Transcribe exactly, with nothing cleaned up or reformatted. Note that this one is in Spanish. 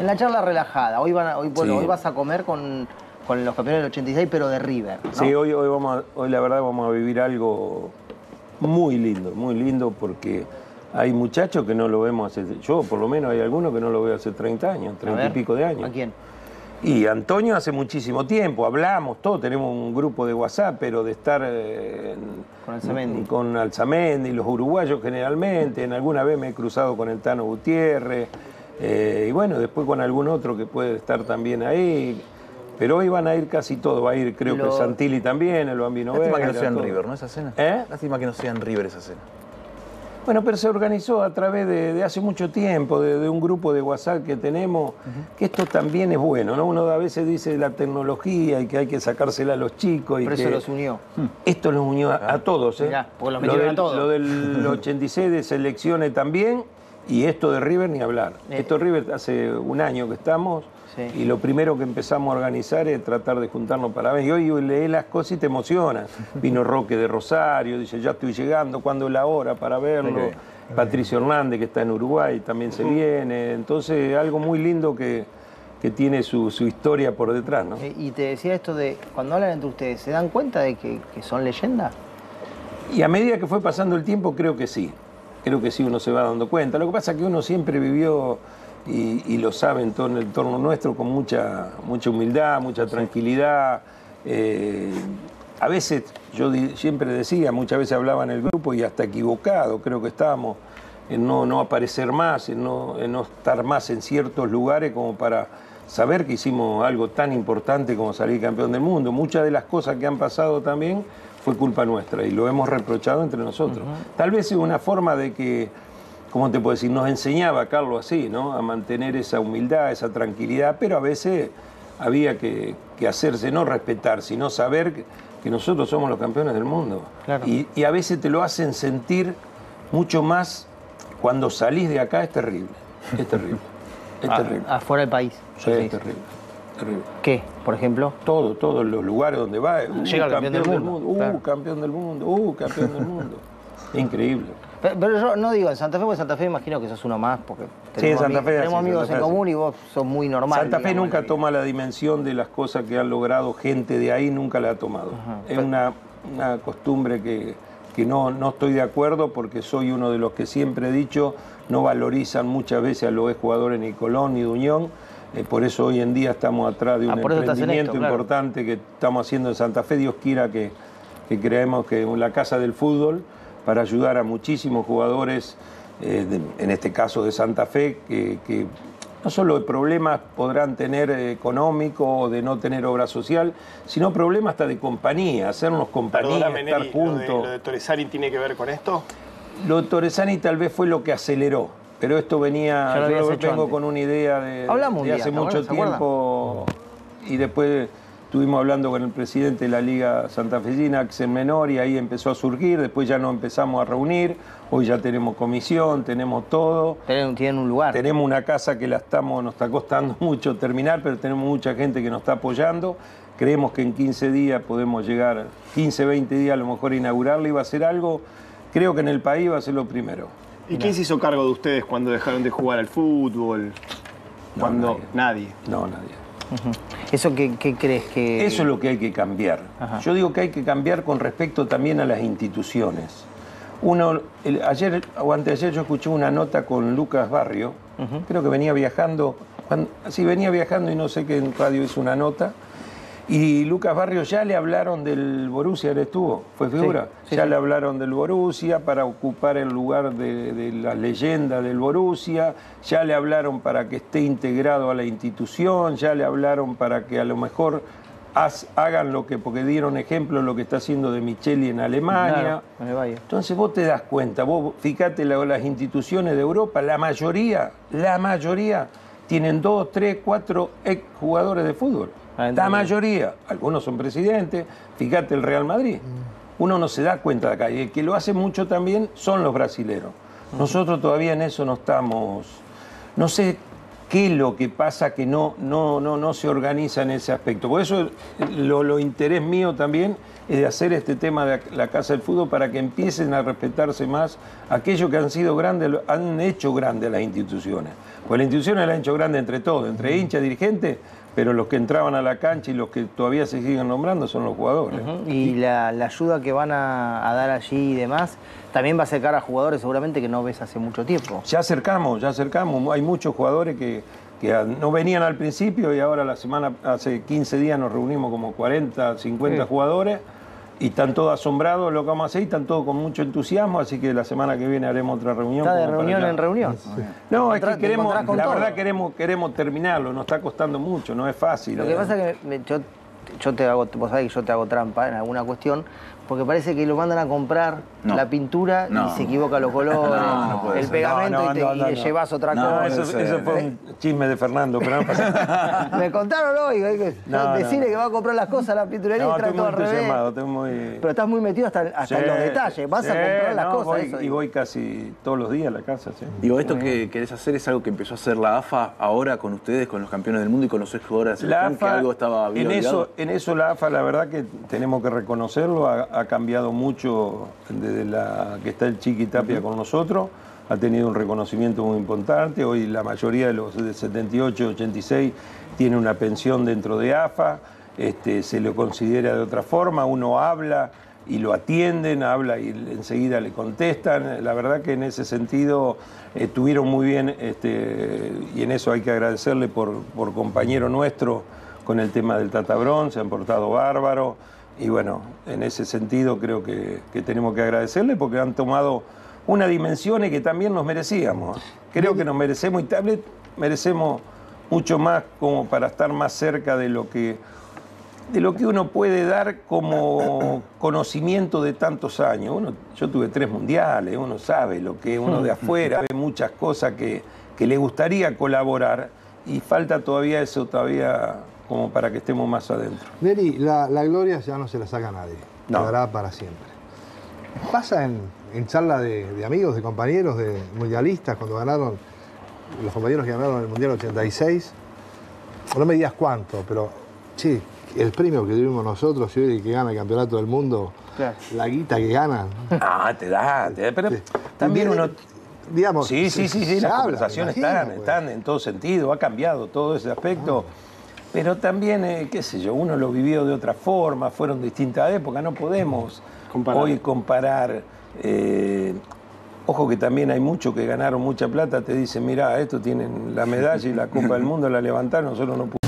En la charla relajada, hoy, van a, hoy, bueno, Sí. hoy vas a comer con, con los campeones del ochenta y seis, pero de River, ¿no? Sí, hoy, hoy, vamos a- hoy la verdad vamos a vivir algo muy lindo, muy lindo porque hay muchachos que no lo vemos hace... Yo por lo menos hay algunos que no lo veo hace treinta años, A treinta y ver, pico de años. ¿A quién? Y Antonio hace muchísimo tiempo, hablamos, todos tenemos un grupo de WhatsApp, pero de estar eh, en- Con Alzamendi. con Alzamendi, los uruguayos generalmente, en alguna vez me he cruzado con el Tano Gutiérrez, eh, y bueno, después con algún otro que puede estar también ahí, pero hoy van a ir casi todos, va a ir creo Lo- que Santilli también, el Bambino Lástima Veira, que no sea en todo. River, ¿no? Esa cena. ¿Eh? Lástima que no sea en River esa cena. Bueno, pero se organizó a través de, de hace mucho tiempo, de, de un grupo de WhatsApp que tenemos, que esto también es bueno, ¿no? Uno a veces dice la tecnología y que hay que sacársela a los chicos. Y Pero que eso los unió. Esto los unió a, a todos, ¿eh? Mirá, porque los lo, metieron del, a todos. lo del ochenta y seis de selecciones también, y esto de River ni hablar. Eh. Esto de River hace un año que estamos, Sí. y lo primero que empezamos a organizar es tratar de juntarnos para ver. Y hoy lees las cosas y te emocionas. Vino Roque de Rosario, dice, ya estoy llegando, ¿cuándo es la hora para verlo? Ok. Patricio Hernández, que está en Uruguay, también se viene. Entonces, algo muy lindo que, que tiene su, su historia por detrás, ¿no? Eh, Y te decía esto de, cuando hablan entre ustedes, ¿se dan cuenta de que, que son leyendas? Y a medida que fue pasando el tiempo, creo que sí. Creo que sí, uno se va dando cuenta. Lo que pasa es que uno siempre vivió, y, y lo sabe en todo el entorno nuestro, con mucha, mucha humildad, mucha tranquilidad. Eh, a veces, yo di- siempre decía, muchas veces hablaba en el grupo y hasta equivocado, creo que estábamos en no, no aparecer más, en no, en no estar más en ciertos lugares como para saber que hicimos algo tan importante como salir campeón del mundo. Muchas de las cosas que han pasado también fue culpa nuestra y lo hemos reprochado entre nosotros. Tal vez es una forma de que, ¿cómo te puedo decir? Nos enseñaba Carlos así, ¿no? A mantener esa humildad, esa tranquilidad, pero a veces había que, que hacerse, no respetar, sino saber que, que nosotros somos los campeones del mundo. Claro. Y, y a veces te lo hacen sentir mucho más cuando salís de acá, es terrible. Es terrible. Es A- terrible. Afuera del país. Sí, Sí. es terrible. Terrible. ¿Qué, por ejemplo? Todo, todos los lugares donde va. Uh, Llega el campeón del mundo, Uh, claro. campeón del mundo. Uh, campeón del mundo. Increíble. Pero, pero yo no digo en Santa Fe, porque Santa Fe imagino que sos uno más, porque Sí, en Santa ami- Fe, tenemos sí, amigos Santa en Fe, común y vos sos muy normal. Santa Fe digamos, en la nunca vida. toma la dimensión de las cosas que han logrado gente de ahí, nunca la ha tomado. Es una, una costumbre que, que no, no estoy de acuerdo porque soy uno de los que siempre he dicho no valorizan muchas veces a los exjugadores ni Colón ni de Unión. Eh, por eso hoy en día estamos atrás de un Ah, por eso estás en emprendimiento esto, claro. importante que estamos haciendo en Santa Fe. Dios quiera que, que creemos que en la Casa del Fútbol para ayudar a muchísimos jugadores, eh, de- en este caso de Santa Fe, que, que no solo problemas podrán tener eh, económicos o de no tener obra social, sino problemas hasta de compañía, hacernos compañía, Perdóname, estar Neri, ¿lo de, juntos. lo de Torresani tiene que ver con esto? Lo de Torresani tal vez fue lo que aceleró, pero esto venía, Ya lo yo habías lo hecho vengo antes. con una idea de, Hablamos un de día, hace ¿te mucho acuerdas? ¿Se acuerdan? tiempo y después estuvimos hablando con el presidente de la Liga Santafesina, Axel Menor, y ahí empezó a surgir, después ya nos empezamos a reunir, hoy ya tenemos comisión, tenemos todo. Tienen, tienen un lugar. Tenemos una casa que la estamos, nos está costando mucho terminar, pero tenemos mucha gente que nos está apoyando. Creemos que en quince días podemos llegar, quince, veinte días a lo mejor a inaugurarla y va a ser algo, creo que en el país va a ser lo primero. ¿Y quién se hizo cargo de ustedes cuando dejaron de jugar al fútbol? No, Cuando nadie. No, nadie. ¿Eso qué, qué crees que...? Eso es lo que hay que cambiar. Ajá. Yo digo que hay que cambiar con respecto también a las instituciones. Uno, el- ayer o anteayer yo escuché una nota con Lucas Barrio, creo que venía viajando, cuando, sí, venía viajando y no sé qué en radio hizo una nota, y Lucas Barrio ya le hablaron del Borussia, él estuvo, fue figura, sí, ya sí. le hablaron del Borussia para ocupar el lugar de, de la leyenda del Borussia, ya le hablaron para que esté integrado a la institución, ya le hablaron para que a lo mejor haz- hagan lo que, porque dieron ejemplo lo que está haciendo de Micheli en Alemania. Claro, en el Valle. Entonces vos te das cuenta, vos fíjate la- las instituciones de Europa, la mayoría, la mayoría tienen dos, tres, cuatro ex jugadores de fútbol. Adentro La de- mayoría, algunos son presidentes, fíjate el Real Madrid. Uno no se da cuenta de acá, y el que lo hace mucho también son los brasileros. Nosotros todavía en eso no estamos, no sé ¿Qué es lo que pasa que no, no, no, no se organiza en ese aspecto? Por eso lo, lo interés mío también es de hacer este tema de la Casa del Fútbol para que empiecen a respetarse más aquellos que han sido grandes, han hecho grandes las instituciones. Pues las instituciones las han hecho grandes entre todos, entre hinchas, dirigentes, pero los que entraban a la cancha y los que todavía se siguen nombrando son los jugadores. Uh-huh. Y la, la ayuda que van a, a dar allí y demás, también va a acercar a jugadores seguramente que no ves hace mucho tiempo. Ya acercamos, ya acercamos. Hay muchos jugadores que, que no venían al principio y ahora la semana, hace quince días nos reunimos como cuarenta, cincuenta sí. jugadores y están todos asombrados de lo que vamos a hacer y están todos con mucho entusiasmo, así que la semana que viene haremos otra reunión. ¿Está de reunión en reunión? Sí. No, es que queremos, la todo. verdad queremos, queremos terminarlo, nos está costando mucho, no es fácil. Lo que pasa es que me, yo, yo te hago, vos sabés que yo te hago trampa en alguna cuestión, porque parece que lo mandan a comprar no. la pintura no. y se equivoca los colores, no, no el pegamento no, no, y, te, no, no, y le no. llevas otra no, cosa. Eso, eso fue un chisme de Fernando, pero no pasa nada. Me contaron hoy, que no, decirle no. que va a comprar las cosas a la pinturería no, y trae todo al revés. Estoy muy... Pero estás muy metido hasta, hasta sí, en los detalles, vas sí, a comprar las no, cosas. Voy, eso, y voy casi todos los días a la casa. Sí. Digo, esto que querés hacer es algo que empezó a hacer la A F A ahora con ustedes, con los campeones del mundo y con los exjugadores de la selección, que algo estaba bien en eso, en eso la A F A, la verdad que tenemos que reconocerlo, ha, ha cambiado mucho desde la que está el Chiqui Tapia uh-huh. con nosotros, ha tenido un reconocimiento muy importante. Hoy la mayoría de los de setenta y ocho, ochenta y seis tiene una pensión dentro de A F A, este, se lo considera de otra forma, uno habla y lo atienden, habla y enseguida le contestan. La verdad que en ese sentido estuvieron muy bien este, y en eso hay que agradecerle por, por compañero nuestro con el tema del Tatabrón, se han portado bárbaro. Y bueno, en ese sentido creo que, que tenemos que agradecerle porque han tomado una dimensión que también nos merecíamos. Creo que nos merecemos y tal vez merecemos mucho más como para estar más cerca de lo que, de lo que uno puede dar como conocimiento de tantos años. Uno, yo tuve tres mundiales, uno sabe lo que uno de afuera, ve muchas cosas que, que le gustaría colaborar y falta todavía eso, todavía... como para que estemos más adentro. Neri, la, la gloria ya no se la saca a nadie, no. quedará para siempre. Pasa en, en charla de, de amigos, de compañeros, de mundialistas, cuando ganaron, los compañeros que ganaron el Mundial ochenta y seis, no me digas cuánto, pero, che, el premio que tuvimos nosotros, y hoy que gana el campeonato del mundo, claro. la guita que ganan. Ah, te da, te da, pero sí. también uno... Digamos, sí, sí, sí, sí, las habla, conversaciones imagino, están, pues. están en todo sentido, ha cambiado todo ese aspecto. Ah. Pero también, eh, qué sé yo, uno lo vivió de otra forma, fueron distintas épocas, no podemos comparar. hoy comparar. Eh, ojo que también hay muchos que ganaron mucha plata, te dicen, mirá, estos tienen la medalla y la Copa del Mundo, la levantaron, nosotros no pudimos.